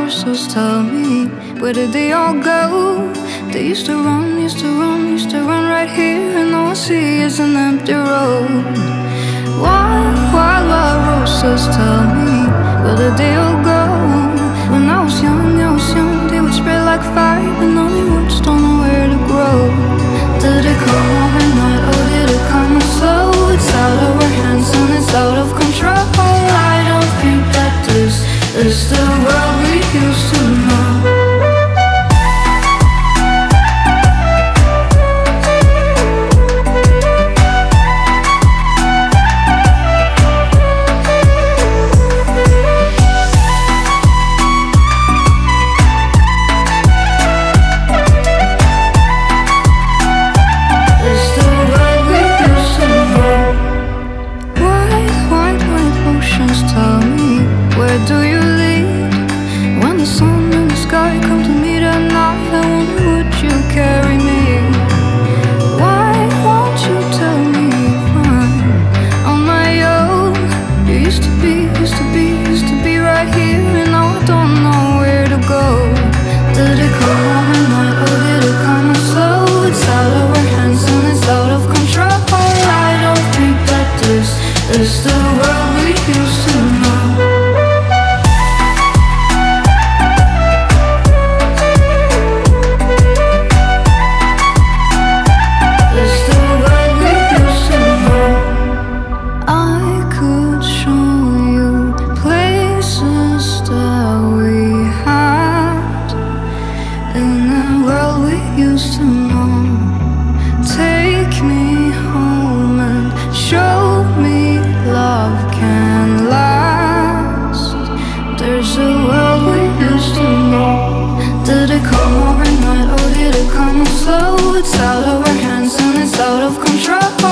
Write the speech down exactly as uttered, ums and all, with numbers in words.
horses, tell me, where did they all go? They used to run, used to run, used to run right here, and all I see is an empty road. Wild, wild, wild roses, tell me, where did they all go? When I was young, I was young, they would spread like fire, but now the roots don't know where to grow. Did it come overnight, or did it come slow? It's out of our hands and it's out of control. I don't think that this is the world we used to know. Do you lead? When the sun and the sky come to meet at night, I wonder, would you carry me? Why won't you tell me if I'm on my own? You used to be, used to be, used to be right here, and now I don't know where to go. Did it come overnight, or did it come slow? It's out of our hands and it's out of control. I don't think that this is the world we used to know. Used to know. Take me home and show me love can last. There's a world we used to know. Did it come overnight, or did it come slow? It's out of our hands and it's out of control.